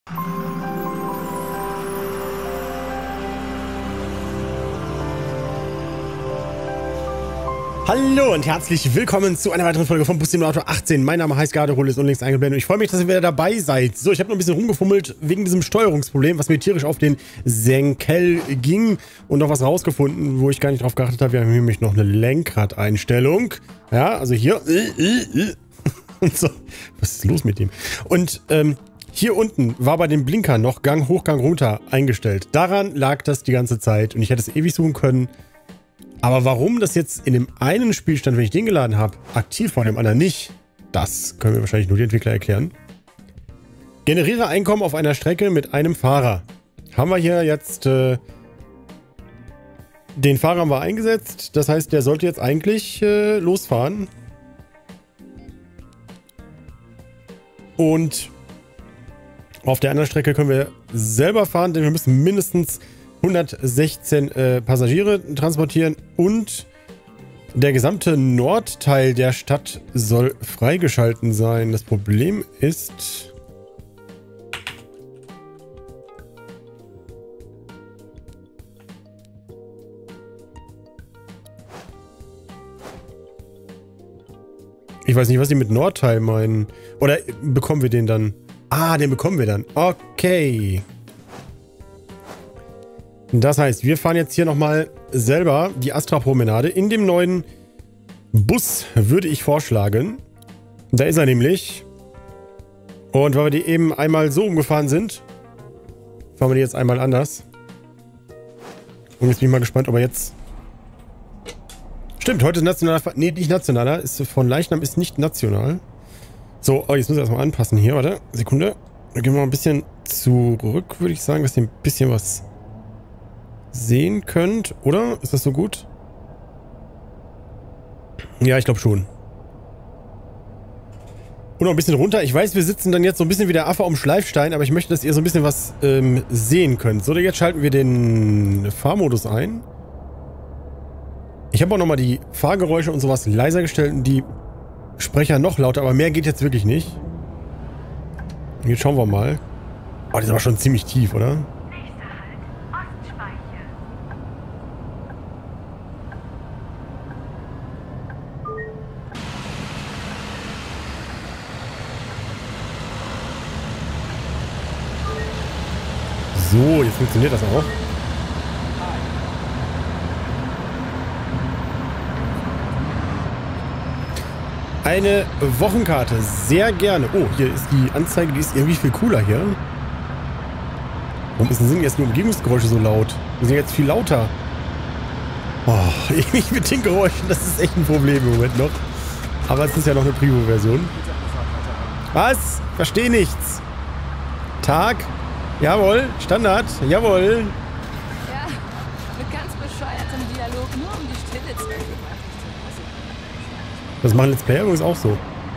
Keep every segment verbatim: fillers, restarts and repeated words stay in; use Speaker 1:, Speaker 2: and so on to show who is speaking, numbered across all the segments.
Speaker 1: Hallo und herzlich willkommen zu einer weiteren Folge von Bus Simulator achtzehn. Mein Name heißt Garderol, ist unlängst eingeblendet und ich freue mich, dass ihr wieder dabei seid. So, ich habe noch ein bisschen rumgefummelt wegen diesem Steuerungsproblem, was mir tierisch auf den Senkel ging und noch was rausgefunden, wo ich gar nicht drauf geachtet habe. Wir haben nämlich noch eine Lenkradeinstellung. Ja, also hier. Und so. Was ist los mit dem? Und ähm, hier unten war bei dem Blinker noch Gang hoch, Gang runter eingestellt. Daran lag das die ganze Zeit und ich hätte es ewig suchen können. Aber warum das jetzt in dem einen Spielstand, wenn ich den geladen habe, aktiv war, dem anderen nicht, das können wir wahrscheinlich nur die Entwickler erklären. Generiere Einkommen auf einer Strecke mit einem Fahrer. Haben wir hier jetzt äh, den Fahrer haben wir eingesetzt. Das heißt, der sollte jetzt eigentlich äh, losfahren. Und auf der anderen Strecke können wir selber fahren, denn wir müssen mindestens hundertsechzehn äh, Passagiere transportieren und der gesamte Nordteil der Stadt soll freigeschalten sein. Das Problem ist... Ich weiß nicht, was sie mit Nordteil meinen. Oder bekommen wir den dann? Ah, den bekommen wir dann. Okay. Das heißt, wir fahren jetzt hier nochmal selber die Astra-Promenade. In dem neuen Bus würde ich vorschlagen. Da ist er nämlich. Und weil wir die eben einmal so umgefahren sind, fahren wir die jetzt einmal anders. Und jetzt bin ich mal gespannt, ob er jetzt... Stimmt, heute ist nationaler... Nee, nicht nationaler. Ist von Leichnam ist nicht national. So, oh, jetzt müssen wir erstmal anpassen hier, warte. Sekunde. Dann gehen wir mal ein bisschen zurück, würde ich sagen, dass ihr ein bisschen was sehen könnt, oder? Ist das so gut? Ja, ich glaube schon. Und noch ein bisschen runter. Ich weiß, wir sitzen dann jetzt so ein bisschen wie der Affe am Schleifstein, aber ich möchte, dass ihr so ein bisschen was ähm, sehen könnt. So, jetzt schalten wir den Fahrmodus ein. Ich habe auch nochmal die Fahrgeräusche und sowas leiser gestellt und die Sprecher noch lauter, aber mehr geht jetzt wirklich nicht. Jetzt schauen wir mal. Oh, die ist aber schon ziemlich tief, oder? So, jetzt funktioniert das auch. Eine Wochenkarte, sehr gerne. Oh, hier ist die Anzeige, die ist irgendwie viel cooler hier. Warum sind jetzt die Umgebungsgeräusche so laut? Die sind jetzt viel lauter. Oh, ich mit den Geräuschen, das ist echt ein Problem im Moment noch. Aber es ist ja noch eine Preview-Version. Was? Verstehe nichts. Tag? Jawohl, Standard, jawohl.
Speaker 2: Ja, mit ganz bescheuertem Dialog, nur um die Stille zu erleben.
Speaker 1: Das machen Let's Player übrigens auch so.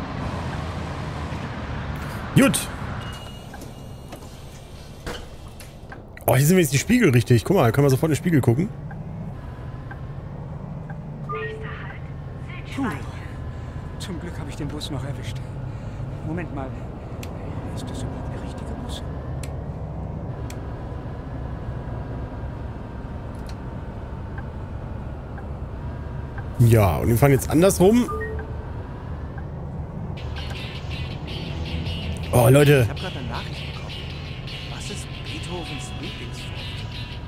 Speaker 1: Gut. Oh, hier sind jetzt die Spiegel richtig. Guck mal, können wir sofort in den Spiegel gucken.
Speaker 3: Puh. Zum Glück habe ich den Bus noch erwischt. Moment mal. Ist das überhaupt der richtige Bus?
Speaker 1: Ja, und wir fahren jetzt andersrum. Oh, Leute.
Speaker 4: Ich habe gerade eine Nachricht bekommen. Was ist Beethovens Lieblingsfrucht?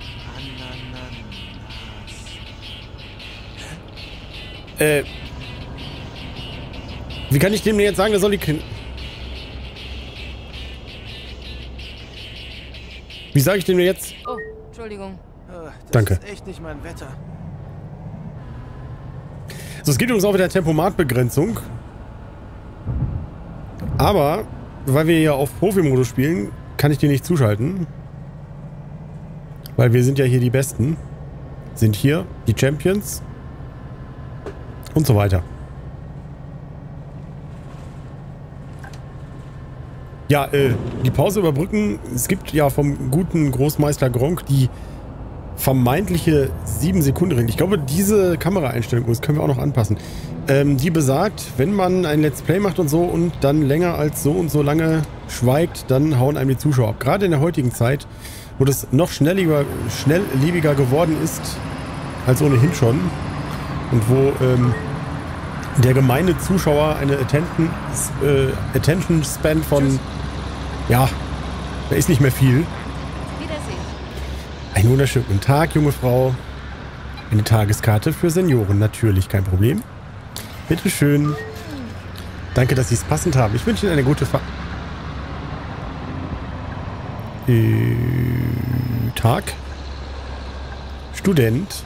Speaker 4: Ananas.
Speaker 1: Äh. Wie kann ich dem denn jetzt sagen, der soll die Kinder... Wie sage ich dem denn jetzt?
Speaker 2: Oh, Entschuldigung.
Speaker 4: Das
Speaker 1: Danke.
Speaker 4: ist echt nicht mein Wetter.
Speaker 1: So, es geht übrigens auch wieder Tempomatbegrenzung. Aber, weil wir ja auf Profi-Modus spielen, kann ich die nicht zuschalten. Weil wir sind ja hier die Besten. Sind hier die Champions. Und so weiter. Ja, äh, die Pause überbrücken. Es gibt ja vom guten Großmeister Gronk die vermeintliche sieben Sekunden Regel. Ich glaube, diese Kameraeinstellung, das können wir auch noch anpassen. Ähm, die besagt, wenn man ein Let's Play macht und so und dann länger als so und so lange schweigt, dann hauen einem die Zuschauer ab. Gerade in der heutigen Zeit, wo das noch schnelllebiger, schnelllebiger geworden ist als ohnehin schon und wo ähm, der gemeine Zuschauer eine Attention, äh, Attention Span von, ja, da ist nicht mehr viel. Einen wunderschönen guten Tag, junge Frau. Eine Tageskarte für Senioren, natürlich, kein Problem. Bitte schön. Danke, dass Sie es passend haben. Ich wünsche Ihnen eine gute Fahrt. Äh, Tag. Student.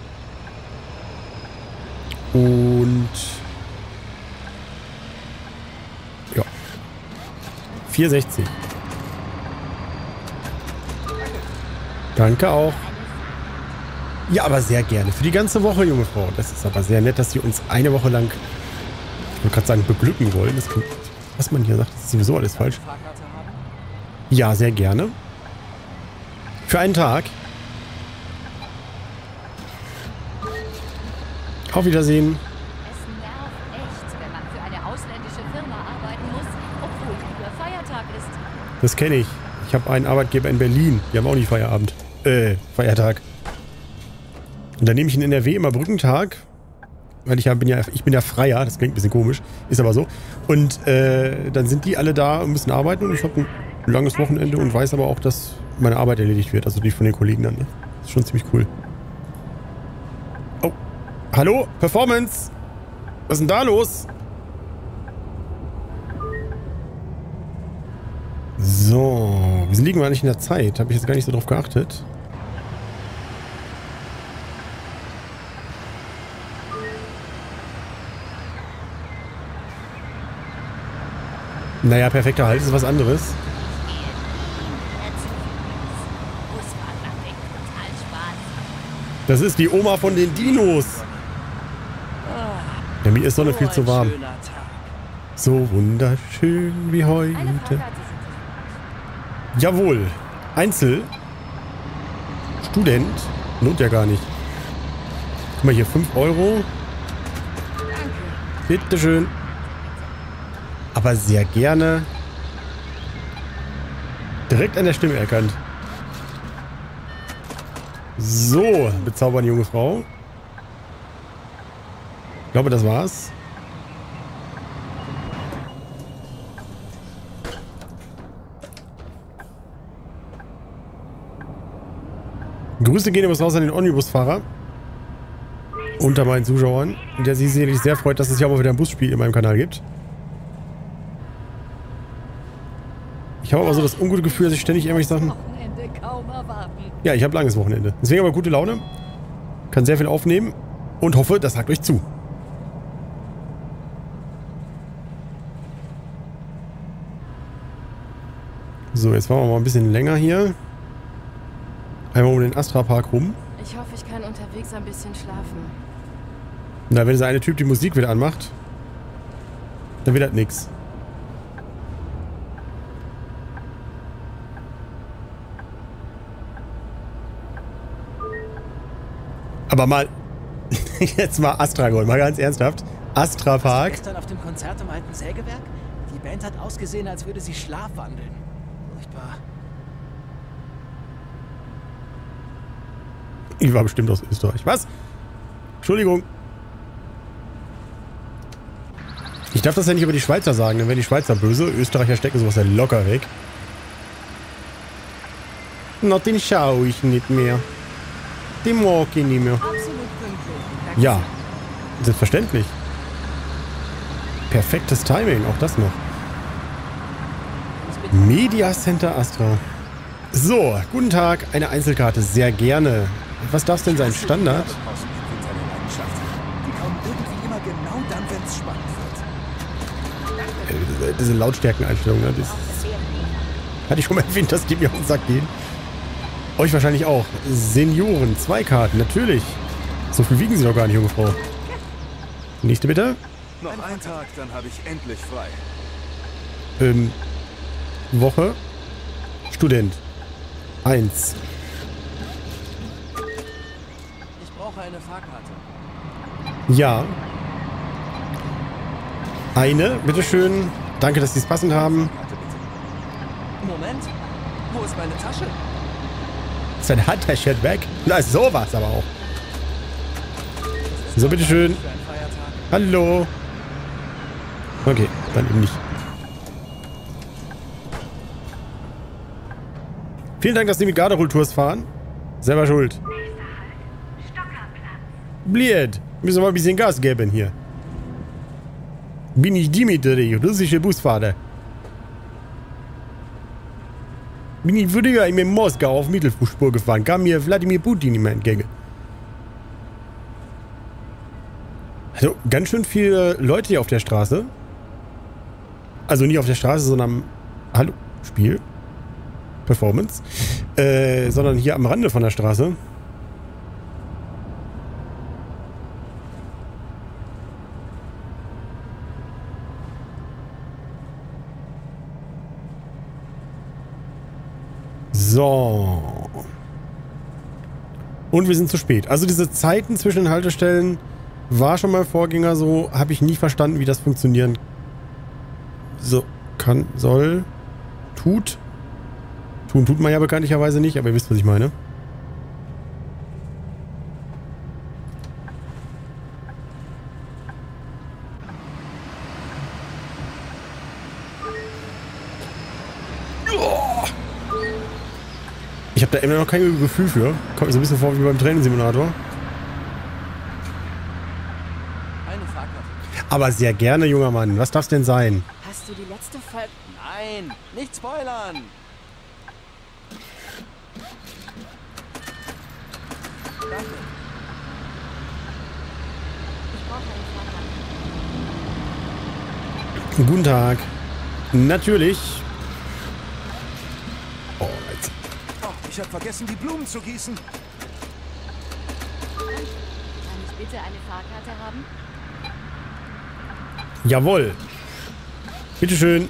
Speaker 1: Und ja. vier sechzig. Danke auch. Ja, aber sehr gerne. Für die ganze Woche, junge Frau. Das ist aber sehr nett, dass Sie uns eine Woche lang, ich wollte gerade sagen, beglücken wollen. Das klingt, was man hier sagt, das ist sowieso alles falsch. Ja, sehr gerne. Für einen Tag. Auf Wiedersehen.
Speaker 2: Es nervt echt, wenn man für eine ausländische Firma arbeiten muss, obwohl früher Feiertag ist.
Speaker 1: Das kenne ich. Ich habe einen Arbeitgeber in Berlin. Die haben auch nicht Feierabend. Äh, Feiertag. Und dann nehme ich in N R W immer Brückentag. Weil ich ja bin ja, ich bin ja Freier. Das klingt ein bisschen komisch. Ist aber so. Und äh, dann sind die alle da und müssen arbeiten. Und ich habe ein langes Wochenende und weiß aber auch, dass meine Arbeit erledigt wird. Also die von den Kollegen dann. Ne? Das ist schon ziemlich cool. Oh. Hallo? Performance? Was ist denn da los? So, wir liegen wir nicht in der Zeit. Habe ich jetzt gar nicht so drauf geachtet. Naja, perfekter Halt ist was anderes. Das ist die Oma von den Dinos. Ja, mir ist Sonne viel zu warm. So wunderschön wie heute. Jawohl. Einzel. Student. Lohnt ja gar nicht. Guck mal hier, fünf Euro. Bitteschön. Aber sehr gerne. Direkt an der Stimme erkannt. So, bezaubern, junge Frau. Ich glaube, das war's. Grüße gehen übrigens raus an den Omnibusfahrer. Unter meinen Zuschauern. Der sich sicherlich sehr freut, dass es ja auch mal wieder ein Busspiel in meinem Kanal gibt. Ich habe aber so das ungute Gefühl, dass ich ständig irgendwelche Sachen... Ja, ich habe langes Wochenende. Deswegen aber gute Laune. Kann sehr viel aufnehmen. Und hoffe, das sagt euch zu. So, jetzt fahren wir mal ein bisschen länger hier. Einmal um den Astra Park rum.
Speaker 2: Ich hoffe, ich kann unterwegs ein bisschen schlafen.
Speaker 1: Na, wenn dieser eine Typ die Musik wieder anmacht, dann wird das nix. Aber mal, jetzt mal Astragon, mal ganz ernsthaft. Astra Park.
Speaker 4: Gestern auf dem Konzert im alten Sägewerk? Die Band hat ausgesehen, als würde sie schlafwandeln. Furchtbar.
Speaker 1: Ich war bestimmt aus Österreich. Was? Entschuldigung. Ich darf das ja nicht über die Schweizer sagen, dann wären die Schweizer böse. Österreicher stecken sowas ja locker weg. Na, den schaue ich nicht mehr. Den mag ich nicht mehr. Ja, selbstverständlich. Perfektes Timing, auch das noch. Media Center Astra. So, guten Tag, eine Einzelkarte, sehr gerne. Was darf es denn sein? Standard?
Speaker 4: Die kommen irgendwie immer genau dann, wenn es spannend wird.
Speaker 1: Äh, diese Lautstärkeneinstellung, ne? Das hatte ich schon mal erwähnt, dass die mir auf den Sack gehen. Euch wahrscheinlich auch. Senioren, zwei Karten, natürlich. So viel wiegen sie doch gar nicht, junge Frau. Nächste bitte.
Speaker 5: Noch ein Tag, dann habe ich endlich frei.
Speaker 1: Ähm, Woche. Student. Eins.
Speaker 4: eine Fahrkarte.
Speaker 1: Ja. Eine, bitteschön. Danke, dass Sie es passend haben.
Speaker 4: Fahrkarte bitte. Moment. Wo ist meine Tasche?
Speaker 1: Ist dein Handtäschchen weg? Na, ist sowas aber auch. So, bitteschön.
Speaker 4: Für einen Feiertag.
Speaker 1: Hallo. Okay, dann eben nicht. Vielen Dank, dass Sie mit Garderol-Tours fahren. Selber schuld. Blied. Müssen wir mal ein bisschen Gas geben hier. Bin ich Dimitri, russische Busfahrer. Bin ich früher in Moskau auf Mittelfußspur gefahren, kam mir Wladimir Putin immer entgegen. Also ganz schön viele Leute hier auf der Straße. Also nicht auf der Straße, sondern am... Hallo? Spiel? Performance? Äh, sondern hier am Rande von der Straße. So. Und wir sind zu spät. Also diese Zeiten zwischen den Haltestellen war schon mal Vorgänger so. Habe ich nie verstanden, wie das funktionieren so kann, soll, tut. Tun tut man ja bekanntlicherweise nicht, aber ihr wisst, was ich meine. Ich habe da immer noch kein Gefühl für. Kommt mir so ein bisschen vor wie beim Trainingssimulator.
Speaker 4: Eine Fahrkarte.
Speaker 1: Aber sehr gerne, junger Mann. Was darf's denn sein?
Speaker 2: Hast du die letzte Folge...
Speaker 4: Nein, nicht spoilern. Danke.
Speaker 2: Ich brauche eine Fahrkarte.
Speaker 1: Guten Tag. Natürlich. Oh, jetzt.
Speaker 5: Oh, ich habe vergessen, die Blumen zu gießen.
Speaker 2: Kann ich bitte eine Fahrkarte haben?
Speaker 1: Jawohl. Bitteschön.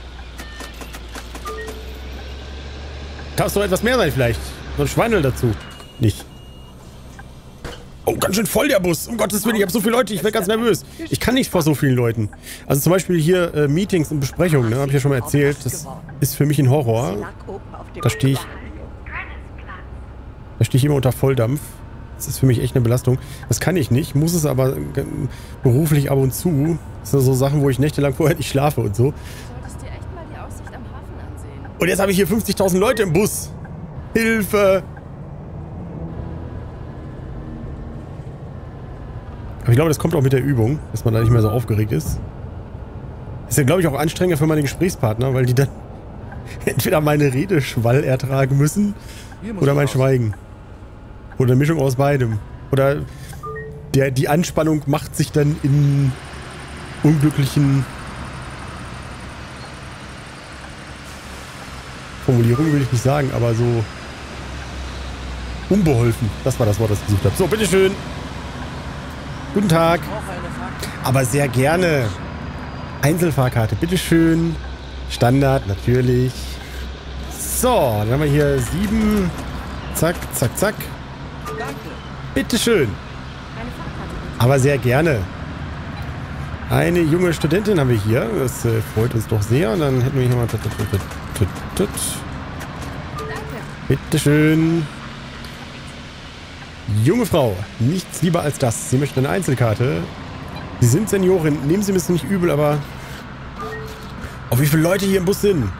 Speaker 1: Darf doch etwas mehr sein vielleicht. So ein Schweinel dazu. Nicht. Oh, ganz schön voll der Bus. Um Gottes Willen, ich habe so viele Leute, ich werde ganz nervös. Ich kann nicht vor so vielen Leuten. Also zum Beispiel hier äh, Meetings und Besprechungen, ne, habe ich ja schon mal erzählt. Das ist für mich ein Horror. Da stehe ich... Da stehe ich immer unter Volldampf. Das ist für mich echt eine Belastung. Das kann ich nicht, muss es aber beruflich ab und zu. Das sind so Sachen, wo ich nächtelang vorher nicht schlafe und so.
Speaker 2: Du solltest dir echt mal die Aussicht am Hafen ansehen.
Speaker 1: Und jetzt habe ich hier fünfzigtausend Leute im Bus. Hilfe! Aber ich glaube, das kommt auch mit der Übung, dass man da nicht mehr so aufgeregt ist. Ist ja, glaube ich, auch anstrengender für meine Gesprächspartner, weil die dann entweder meine Redeschwall ertragen müssen oder mein Schweigen. Oder eine Mischung aus beidem. Oder der, die Anspannung macht sich dann in unglücklichen Formulierungen, will ich nicht sagen, aber so unbeholfen. Das war das Wort, das ich gesucht habe. So, bitteschön. Guten Tag.
Speaker 4: Ich brauche eine Fahrkarte.
Speaker 1: Aber sehr gerne. Einzelfahrkarte, bitteschön. Standard, natürlich. So, dann haben wir hier sieben. Zack, zack, zack.
Speaker 4: Danke.
Speaker 1: Bitteschön.
Speaker 2: Eine Fahrkarte bitte.
Speaker 1: Aber sehr gerne. Eine junge Studentin haben wir hier. Das äh, freut uns doch sehr. Und dann hätten wir hier mal... Tut, tut, tut, tut, tut.
Speaker 2: Danke.
Speaker 1: Bitteschön. Junge Frau, nichts lieber als das. Sie möchte eine Einzelkarte. Sie sind Seniorin. Nehmen Sie mir es nicht übel, aber... Oh, wie viele Leute hier im Bus sind.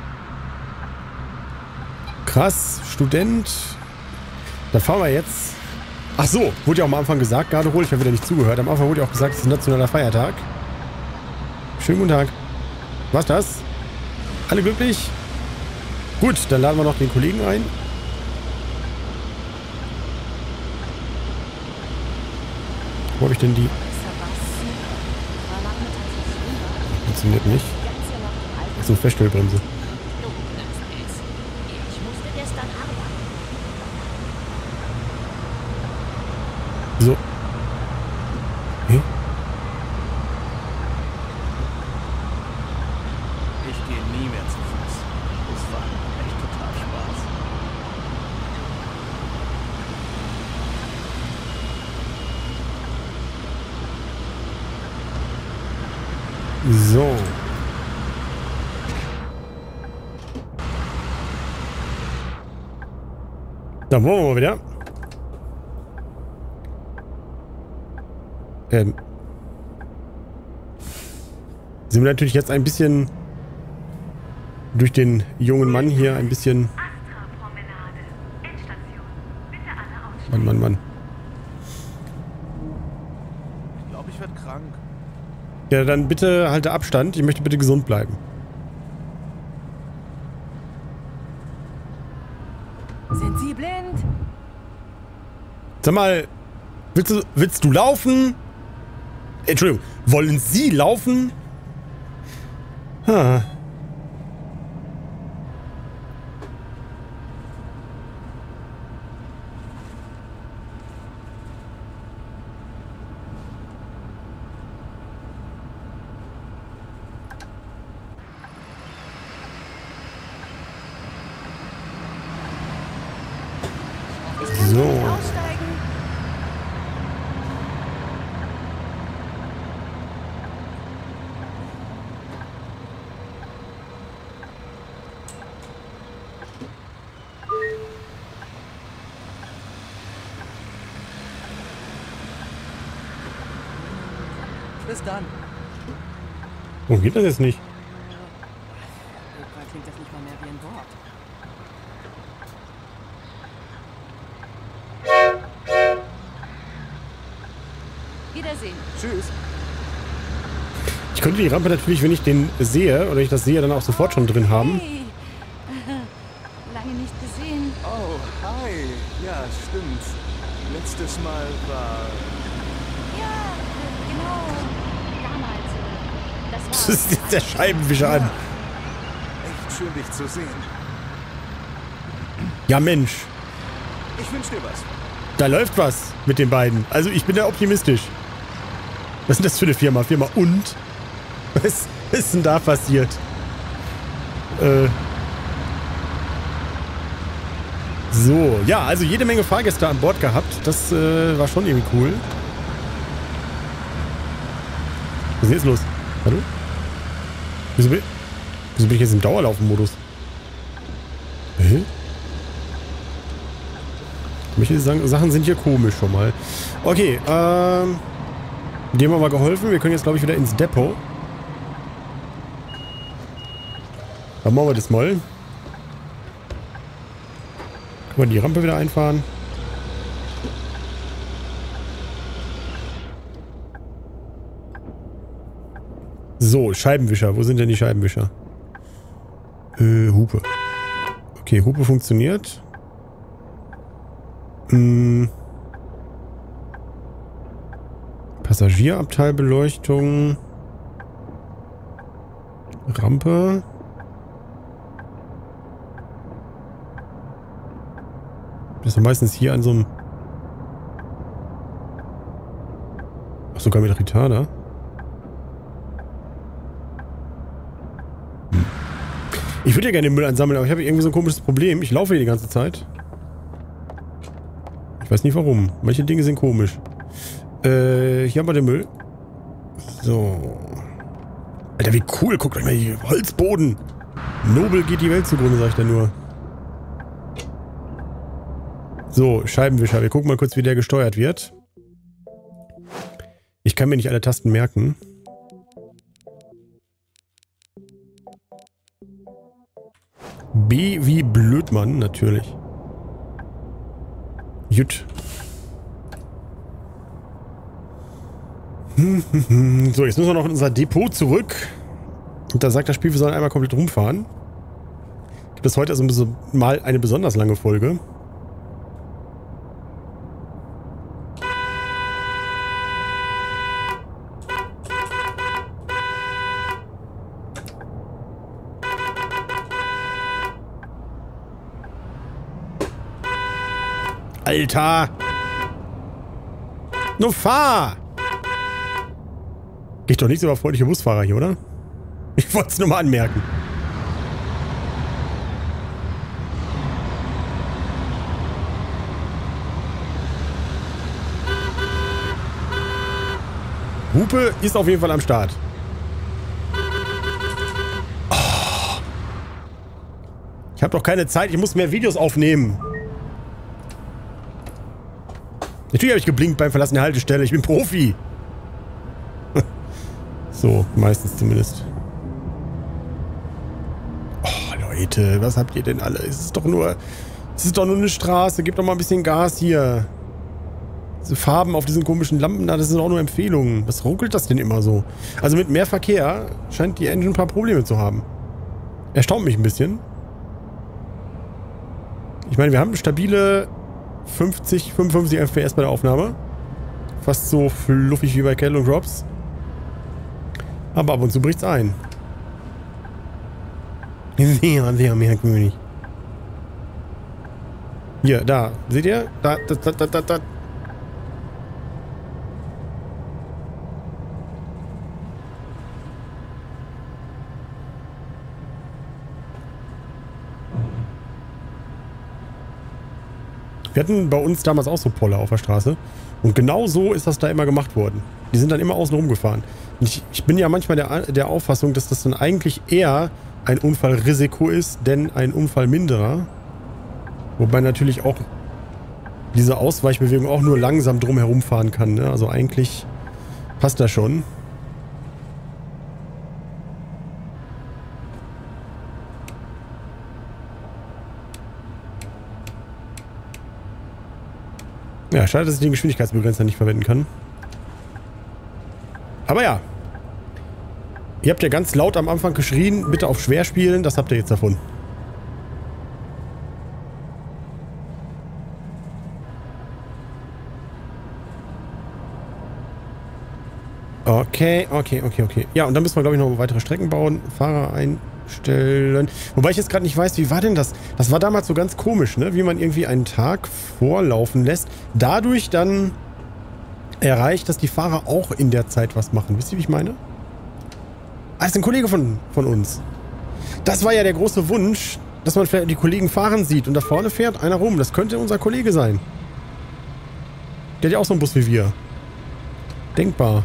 Speaker 1: Krass. Student. Dann fahren wir jetzt... Ach so, wurde ja auch am Anfang gesagt, Garderol, ich habe wieder nicht zugehört. Am Anfang wurde ja auch gesagt, es ist ein nationaler Feiertag. Schönen guten Tag. Was das? Alle glücklich? Gut, dann laden wir noch den Kollegen ein. Wo habe ich denn die? Funktioniert nicht. So, Feststellbremse.
Speaker 2: Ich musste gestern arbeiten.
Speaker 1: So. Hä?
Speaker 4: Ich gehe nie mehr zu Fuß. Das war echt total Spaß.
Speaker 1: So. Dann wollen wir mal wieder. Ähm. Sind wir natürlich jetzt ein bisschen durch den jungen Mann hier ein bisschen... Mann, Mann, Mann.
Speaker 5: Ich glaube, ich werde krank.
Speaker 1: Ja, dann bitte halte Abstand. Ich möchte bitte gesund bleiben.
Speaker 4: Sind Sie blind?
Speaker 1: Sag mal, willst du, willst du laufen? Entschuldigung, wollen Sie laufen? Ha. So.
Speaker 4: Bis dann.
Speaker 1: Warum geht das jetzt nicht?
Speaker 4: Irgendwann klingt das nicht mal mehr wie ein Wort.
Speaker 2: Wiedersehen.
Speaker 5: Tschüss.
Speaker 1: Ich könnte die Rampe natürlich, wenn ich den sehe, oder ich das sehe, dann auch sofort schon drin haben.
Speaker 2: Hey. Lange nicht gesehen.
Speaker 5: Oh, hi. Ja, stimmt. Letztes Mal war...
Speaker 2: Ja, genau. Damals. äh, Das war...
Speaker 1: Das ist jetzt der Scheibenwischer an.
Speaker 5: Echt schön, dich zu sehen.
Speaker 1: Ja, Mensch.
Speaker 5: Ich wünsch dir was.
Speaker 1: Da läuft was mit den beiden. Also ich bin da optimistisch. Was ist denn das für eine Firma? Firma und? Was ist denn da passiert? Äh. So, ja, also jede Menge Fahrgäste an Bord gehabt. Das äh, war schon irgendwie cool. Was ist denn jetzt los? Hallo? Wieso bin, wieso bin ich jetzt im Dauerlaufen-Modus? Hä? Manche Sachen sind hier komisch schon mal. Okay, ähm... dem haben wir geholfen. Wir können jetzt, glaube ich, wieder ins Depot. Dann machen wir das mal. Können wir die Rampe wieder einfahren. So, Scheibenwischer. Wo sind denn die Scheibenwischer? Äh, Hupe. Okay, Hupe funktioniert. Hm. Passagierabteilbeleuchtung. Rampe. Das ist meistens hier an so einem... Ach, sogar mit Retarder. Hm. Ich würde ja gerne den Müll ansammeln, aber ich habe irgendwie so ein komisches Problem. Ich laufe hier die ganze Zeit. Ich weiß nicht warum. Manche Dinge sind komisch. Äh, hier haben wir den Müll. So. Alter, wie cool. Guckt euch mal hier. Holzboden. Nobel geht die Welt zugrunde, sag ich da nur. So, Scheibenwischer. Wir gucken mal kurz, wie der gesteuert wird. Ich kann mir nicht alle Tasten merken. B wie Blödmann, natürlich. Jut. So, jetzt müssen wir noch in unser Depot zurück. Und da sagt das Spiel, wir sollen einmal komplett rumfahren. Gibt es heute also mal eine besonders lange Folge. Alter! Nur fahr! Geht doch nicht so über freundliche Busfahrer hier, oder? Ich wollte es nur mal anmerken. Hupe ist auf jeden Fall am Start. habe doch keine Zeit, ich muss mehr Videos aufnehmen. Natürlich habe ich geblinkt beim Verlassen der Haltestelle, ich bin Profi. So, meistens zumindest. Oh, Leute, was habt ihr denn alle? Es ist doch nur... Es ist doch nur eine Straße, gebt doch mal ein bisschen Gas hier. Diese Farben auf diesen komischen Lampen da, das sind auch nur Empfehlungen. Was ruckelt das denn immer so? Also mit mehr Verkehr scheint die Engine ein paar Probleme zu haben. Erstaunt mich ein bisschen. Ich meine, wir haben stabile fünfzig, fünfundfünfzig F P S bei der Aufnahme. Fast so fluffig wie bei Kell und Drops. Aber ab und zu bricht's ein. Sehr, sehr merkwürdig. Hier, da. Seht ihr? Da, da, da, da, da, da. Wir hatten bei uns damals auch so Poller auf der Straße. Und genau so ist das da immer gemacht worden. Die sind dann immer außen rumgefahren. Und ich, ich bin ja manchmal der, der Auffassung, dass das dann eigentlich eher ein Unfallrisiko ist, denn ein Unfallminderer. Wobei natürlich auch diese Ausweichbewegung auch nur langsam drum herumfahren kann. Ne? Also eigentlich passt das schon. Ja, schade, dass ich den Geschwindigkeitsbegrenzer nicht verwenden kann. Aber ja. Ihr habt ja ganz laut am Anfang geschrien, bitte auf schwer spielen, das habt ihr jetzt davon. Okay, okay, okay, okay. Ja, und dann müssen wir, glaube ich, noch weitere Strecken bauen. Fahrer einstellen. Wobei ich jetzt gerade nicht weiß, wie war denn das? Das war damals so ganz komisch, ne? Wie man irgendwie einen Tag vorlaufen lässt. Dadurch dann erreicht, dass die Fahrer auch in der Zeit was machen. Wisst ihr, wie ich meine? Ah, das ist ein Kollege von, von uns. Das war ja der große Wunsch, dass man die Kollegen fahren sieht. Und da vorne fährt einer rum. Das könnte unser Kollege sein. Der hat ja auch so einen Bus wie wir. Denkbar.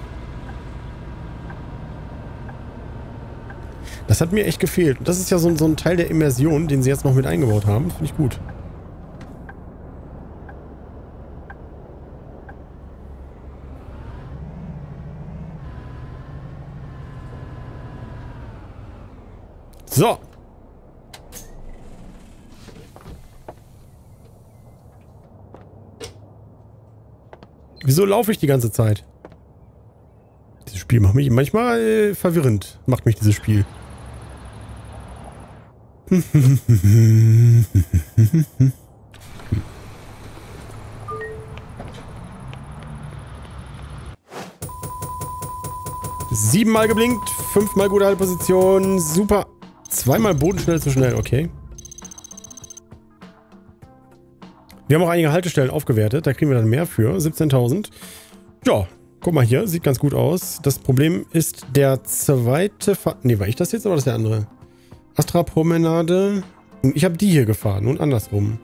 Speaker 1: Das hat mir echt gefehlt. Und das ist ja so, so ein Teil der Immersion, den sie jetzt noch mit eingebaut haben. Finde ich gut. So. Wieso laufe ich die ganze Zeit? Dieses Spiel macht mich manchmal äh, verwirrend. Macht mich dieses Spiel. Siebenmal geblinkt, fünfmal gute Halteposition, super. Zweimal bodenschnell zu schnell, okay. Wir haben auch einige Haltestellen aufgewertet, da kriegen wir dann mehr für, siebzehntausend. Ja, guck mal hier, sieht ganz gut aus. Das Problem ist der zweite Fahr... Ne, war ich das jetzt oder war das der andere? Astra Promenade. Und ich habe die hier gefahren und andersrum.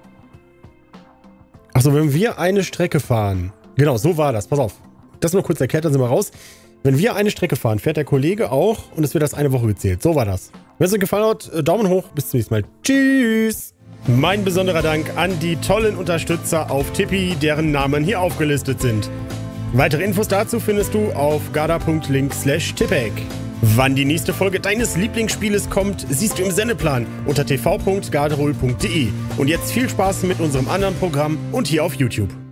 Speaker 1: Achso, wenn wir eine Strecke fahren. Genau, so war das. Pass auf. Das nur kurz erklärt, dann sind wir raus. Wenn wir eine Strecke fahren, fährt der Kollege auch und es wird das eine Woche gezählt. So war das. Wenn es euch gefallen hat, Daumen hoch. Bis zum nächsten Mal. Tschüss. Mein besonderer Dank an die tollen Unterstützer auf Tippi, deren Namen hier aufgelistet sind. Weitere Infos dazu findest du auf garda punkt link slash tippek. Wann die nächste Folge deines Lieblingsspieles kommt, siehst du im Sendeplan unter t v punkt garderol punkt de. Und jetzt viel Spaß mit unserem anderen Programm und hier auf YouTube.